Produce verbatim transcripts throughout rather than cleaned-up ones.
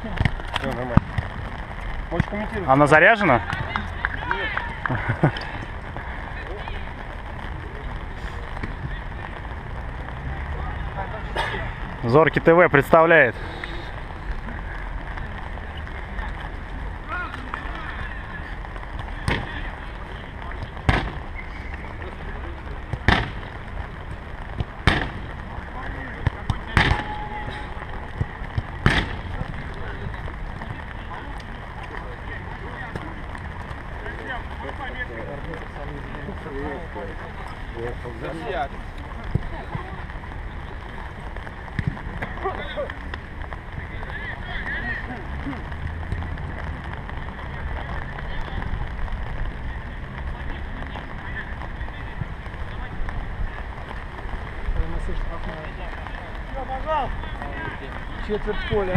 Все нормально. Можешь комментировать. Она заряжена? Нет. Зоркий ТВ представляет. Четверть поля.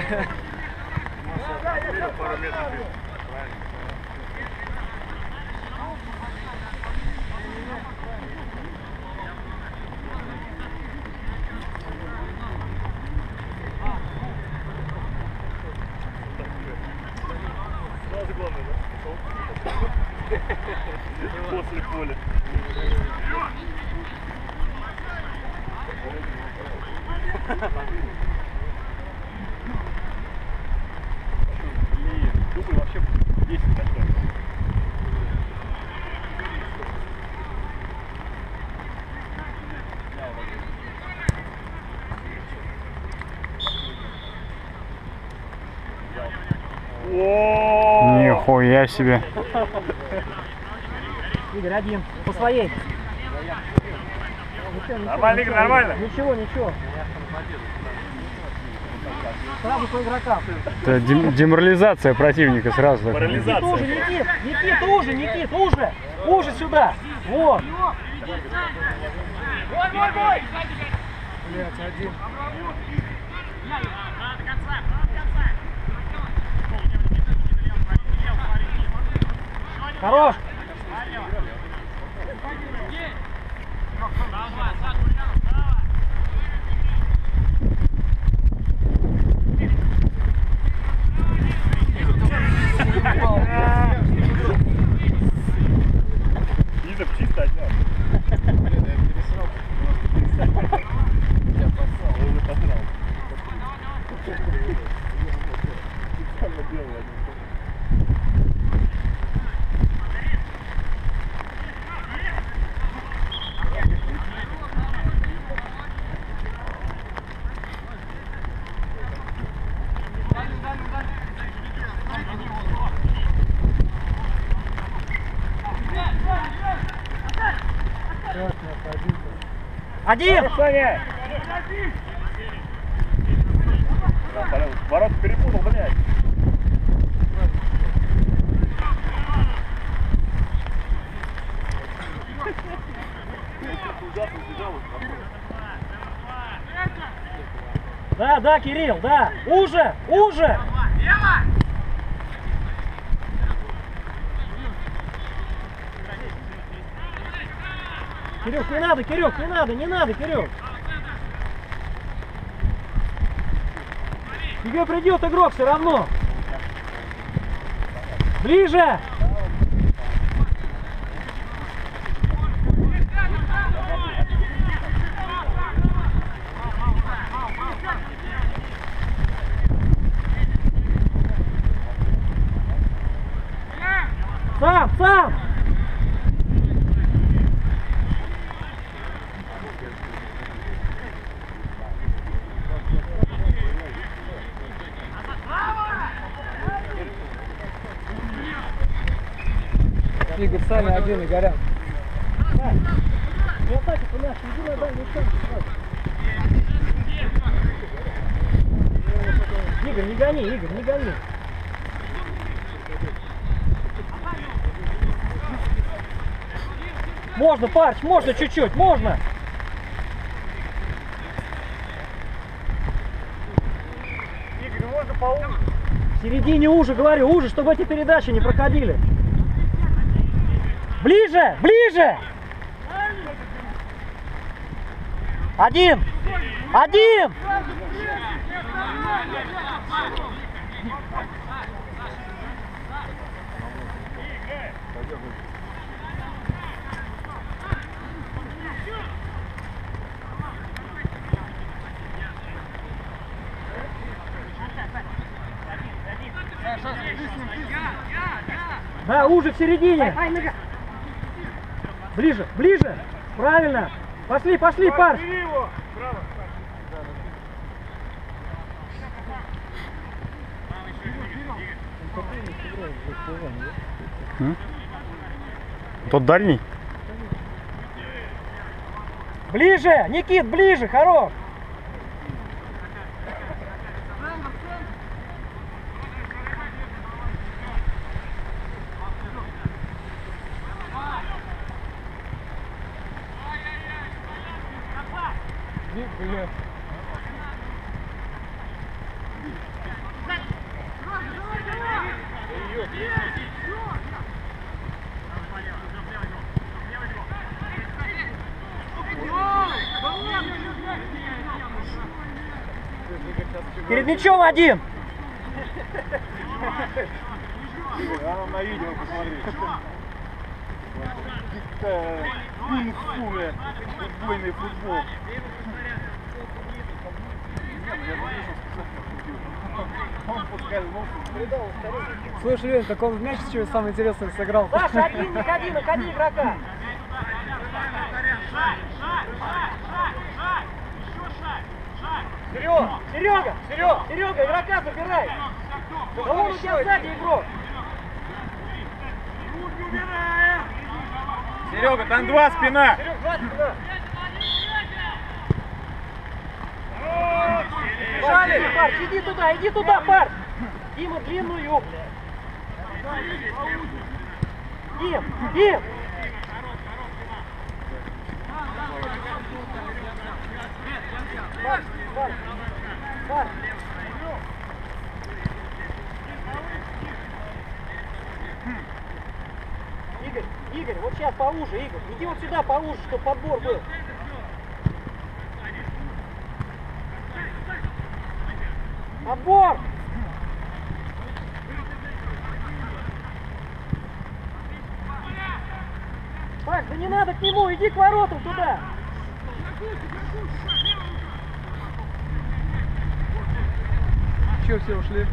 Пару метров. Сразу главное, да? После поля. Дубль вообще десять такой. Нихуя себе. Игорь, один. По своей. Нормально, Игорь, нормально. Ничего, ничего. Сразу по игрокам. Это дем деморализация противника сразу. Парализация. Никит, уже, Никит, Никит, уже, Никит, уже, уже сюда. Вот. Блять, один. Хорош. Лиза, чисто отнял. Я посал. Он уже посрал. Специально делал один. Один. Саня! Ворот перепутал, блядь. Да, да, Кирилл, да. Уже, уже. Кирюх, не надо, Кирюх, не надо, не надо, Кирюх. Тебе придет игрок все равно. Ближе. Сам, сам. Игорь, Саня один и горят. Не атаки, ты наш, иди на дальний шаг. Игорь, не гони, Игорь, не гони. Можно, Парч, можно чуть-чуть, можно. Игорь, можно поуже. В середине уже, говорю, уже, чтобы эти передачи не проходили. Ближе, ближе. Один, один. Да, уже в середине. Ближе, ближе. Правильно. Пошли, пошли, пар. М? Тот дальний? Ближе, Никит, ближе, хорош. Перед мячом один. Надо на видео посмотреть. Какие-то кунг-фу, футбольный футбол. Слушай, Лен, так он в мяч что самое интересное сыграл. Саша, один, не ходи, находи игрока. Серега, Серега, Серега, Серега, игрока забирай. Да вон у тебя сзади игрок. Серега, там два спина. Серега, два спина. Бежали, Пар, иди туда, иди туда, Пар. Дима, длинную. Дим, Дим. Пар, Пар, Пар. Игорь, Игорь, вот сейчас поуже, Игорь. Иди вот сюда поуже, чтобы подбор был. Подбор! Паш, да не надо к нему, иди к воротам туда! Че, все ушли?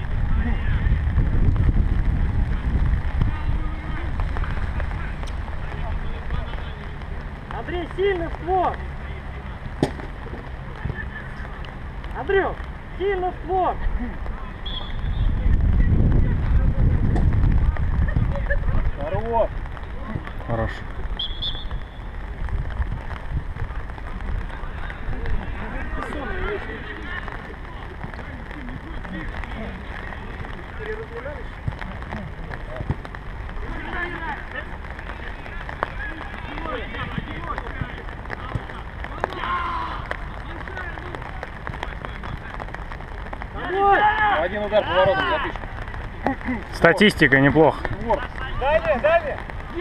Андрей, сильный в створ! Андрюх, сильно в створ! Хорош. Хорош. Один удар по воротам, запишем. Статистика неплохо. Дальше, дальше!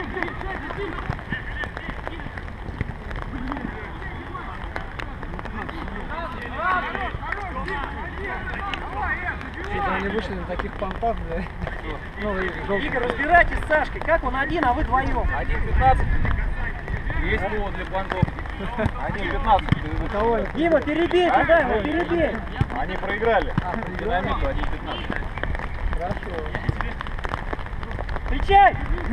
Что-то они вышли на таких понтах, да? Ну, и желтый. Игорь, разбирайтесь с Сашкой, как он один, а вы вдвоем? один пятнадцать. Есть повод для понтов. один пятнадцать. Кого? Дима, перебей туда, его перебей! Они проиграли. Динамиту один пятнадцать. Хорошо. Встречай!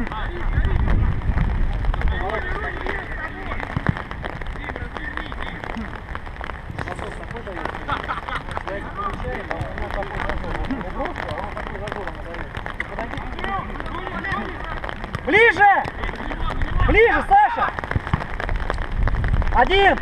Ближе! Ближе, Саша! Один!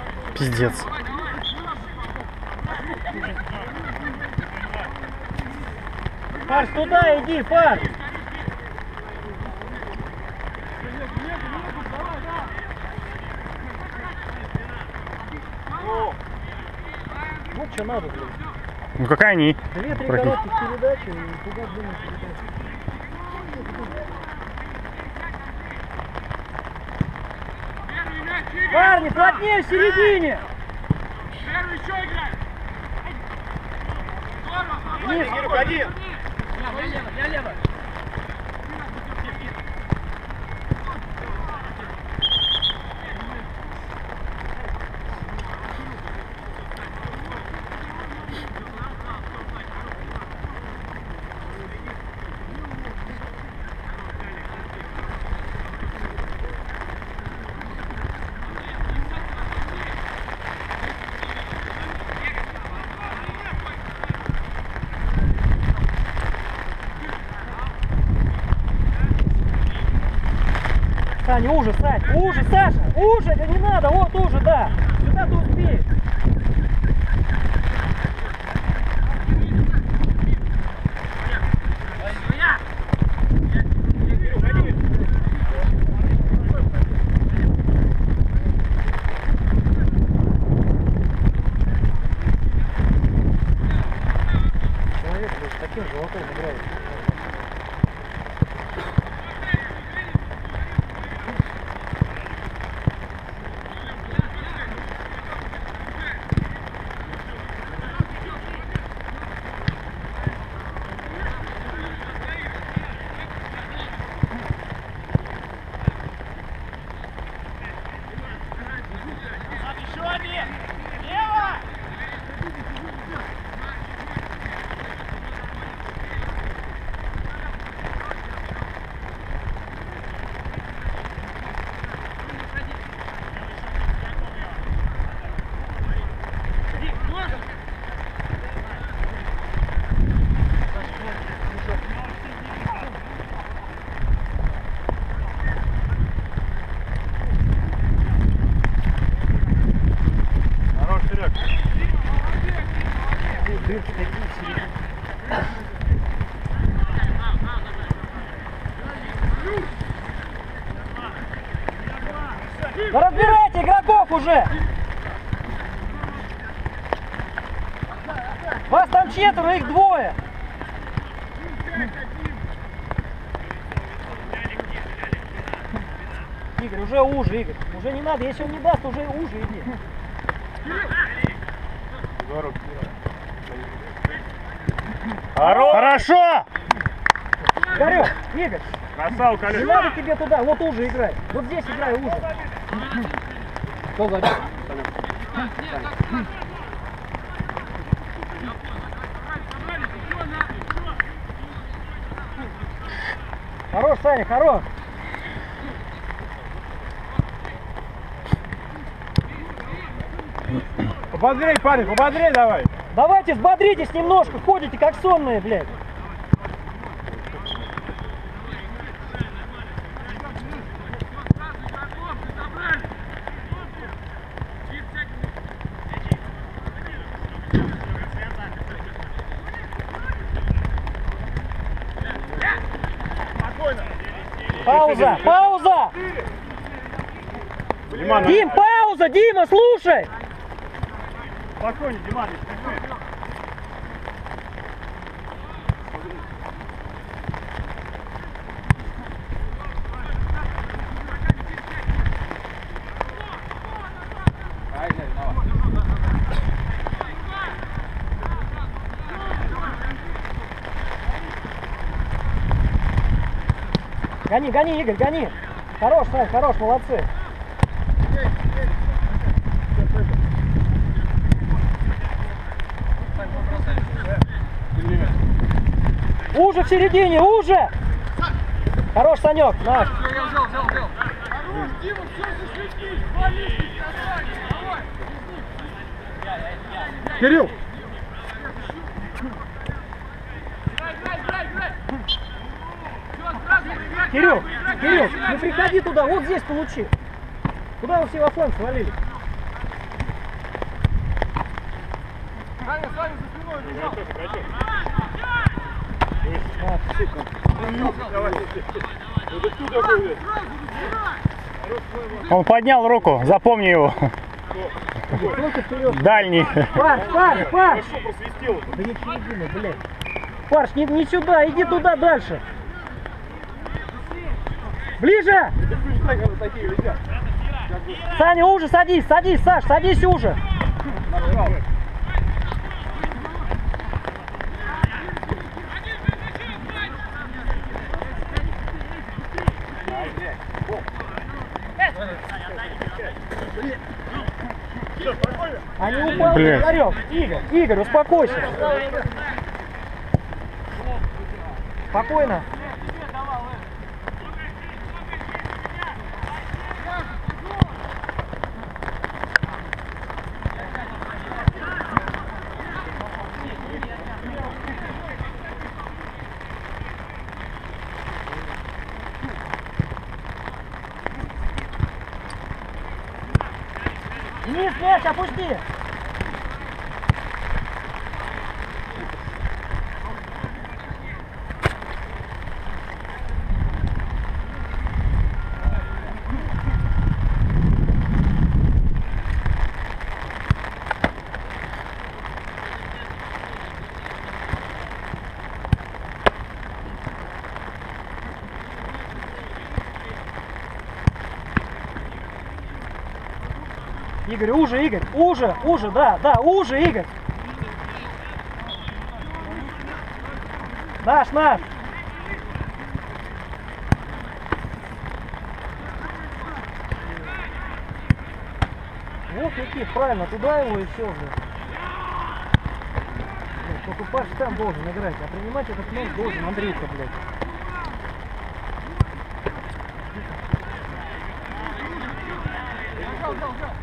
Пиздец. Фарс, туда иди, Фарс! Вот что надо, блин. Ну какая они? Две-три Прохи. коротких передачи и туда длинную передачу. Парни, плотнее в середине! Первый еще играй! Вниз. Один! Я лево, я лево! Саня, уже, Сань, уже, Саша, уже, да не надо, вот уже, да. Сюда ты успеешь. Человек с таким животом играет. Да разбирайте игроков уже! Вас там четверо, их двое! Игорь, уже уже, Игорь. Уже не надо, если он не даст, уже уже иди. Хорошо! Игорек, Игорь, Красава, не надо тебе туда, вот уже играй. Вот здесь играй уже. Кто сзади? Хорош, Саня, хорош. Пободрей, парень, пободрей давай. Давайте взбодритесь немножко, ходите как сонные, блядь. Пауза, пауза! Дим, пауза, Дима, слушай! Спокойнее, Диман. Гони, гони, Игорь, гони! Хорош, Сань, хорош, молодцы! Уже в середине, уже! Хорош, Санек, наш! Я взял, взял, взял. Хорош, Дима, все засветись, вали, давай. Кирилл. Кирилл, Кирилл, ну приходи туда, вот здесь получи. Куда вы все во фланг свалили? Саня, Саня, за спиной бежал. Он поднял руку, запомни его. Дальний. Парш, парш, парш! Да не середина, блядь. Парш, не, не сюда, иди туда дальше. Ближе! Саня, уже садись, садись, Саш, садись уже. А не упал, Блядь. Игорек. Игорь, Игорь, успокойся. Спокойно. Вниз, мяч, опусти! Игорь, уже, Игорь, уже, уже, да, да, уже, Игорь. Наш, наш. Вот какие, правильно, туда его и все же. Только Паш сам должен играть, а принимать этот мяч должен Андрюха, блядь. Go, go, go.